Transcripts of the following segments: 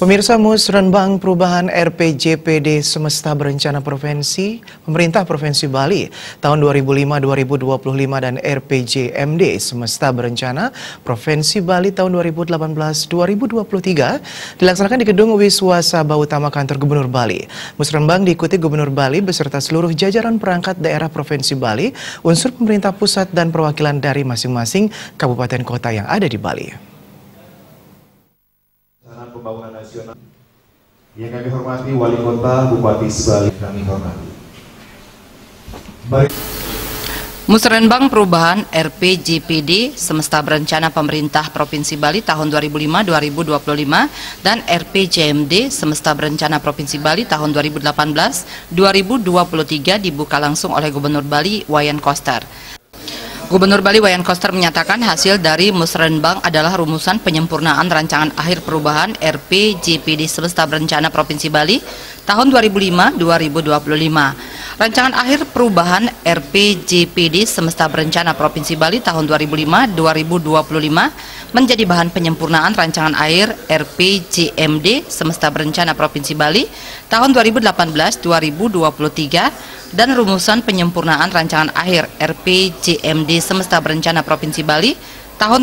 Pemirsa, Musrenbang Perubahan RPJPD Semesta Berencana Provinsi, Pemerintah Provinsi Bali tahun 2005-2025 dan RPJMD Semesta Berencana Provinsi Bali tahun 2018-2023 dilaksanakan di Gedung Wiswasabha Utama Kantor Gubernur Bali. Musrenbang diikuti Gubernur Bali beserta seluruh jajaran perangkat daerah Provinsi Bali, unsur pemerintah pusat dan perwakilan dari masing-masing kabupaten kota yang ada di Bali. Pembangunan nasional yang kami hormati Wali Kota Bupati Sebali, kami hormati. Musrenbang Perubahan RPJPD Semesta Berencana Pemerintah Provinsi Bali tahun 2005-2025 dan RPJMD Semesta Berencana Provinsi Bali tahun 2018-2023 dibuka langsung oleh Gubernur Bali Wayan Koster. Gubernur Bali Wayan Koster menyatakan hasil dari Musrenbang adalah rumusan penyempurnaan rancangan akhir perubahan RPJPD Semesta Berencana Provinsi Bali tahun 2005-2025. Rancangan akhir perubahan RPJPD Semesta Berencana Provinsi Bali tahun 2005-2025 menjadi bahan penyempurnaan rancangan akhir RPJMD Semesta Berencana Provinsi Bali tahun 2018-2023 dan rumusan penyempurnaan rancangan akhir RPJMD Semesta Berencana Provinsi Bali tahun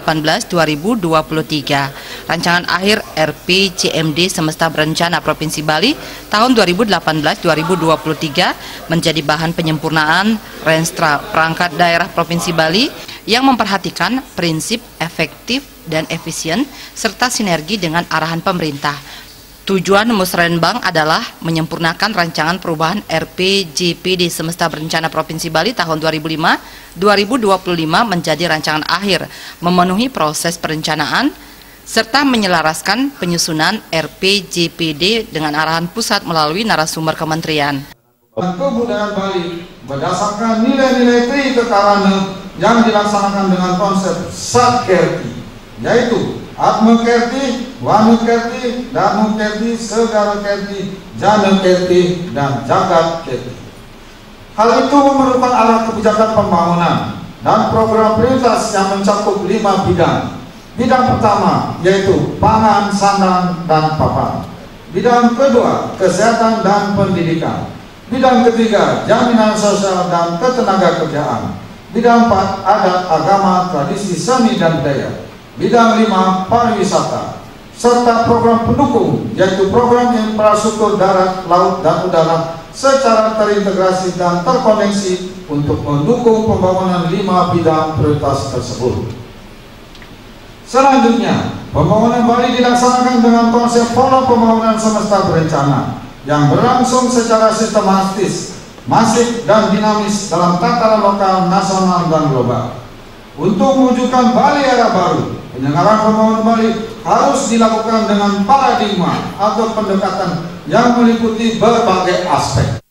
2018-2023. Rancangan akhir RPJMD Semesta Berencana Provinsi Bali tahun 2018-2023 menjadi bahan penyempurnaan Renstra Perangkat Daerah Provinsi Bali yang memperhatikan prinsip efektif dan efisien serta sinergi dengan arahan pemerintah. Tujuan Musrenbang adalah menyempurnakan rancangan perubahan RPJPD Semesta Berencana Provinsi Bali tahun 2005-2025 menjadi rancangan akhir, memenuhi proses perencanaan, serta menyelaraskan penyusunan RPJPD dengan arahan pusat melalui narasumber kementerian. Kebudayaan Bali berdasarkan nilai-nilai Trikarana yang dilaksanakan dengan konsep Satkerti, yaitu Atma Kerti, Wanu Kerti, Dharma Kerti, Segara Kerti, Jana Kerti, dan Jagat Kerti. Hal itu memerlukan arah kebijakan pembangunan dan program prioritas yang mencakup 5 bidang. Bidang pertama yaitu pangan, sandang, dan papan. Bidang kedua, kesehatan dan pendidikan. Bidang ketiga, jaminan sosial dan ketenagakerjaan. Bidang 4, adat, agama, tradisi, seni, dan budaya. Bidang 5, pariwisata, serta program pendukung, yaitu program infrastruktur darat, laut, dan udara secara terintegrasi dan terkoneksi untuk mendukung pembangunan 5 bidang prioritas tersebut. Selanjutnya, pembangunan Bali dilaksanakan dengan konsep pola pembangunan semesta berencana yang berlangsung secara sistematis, masif, dan dinamis dalam tataran lokal, nasional, dan global. Untuk mewujudkan Bali era baru, penyelenggaraan pembangunan Bali harus dilakukan dengan paradigma atau pendekatan yang meliputi berbagai aspek.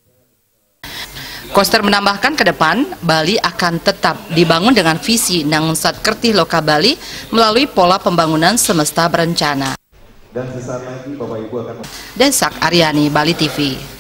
Koster menambahkan ke depan, Bali akan tetap dibangun dengan visi Nangsat Kerti Loka Bali melalui pola pembangunan semesta berencana. Dan sesaat lagi Bapak Ibu akan... Desak Aryani, Bali TV.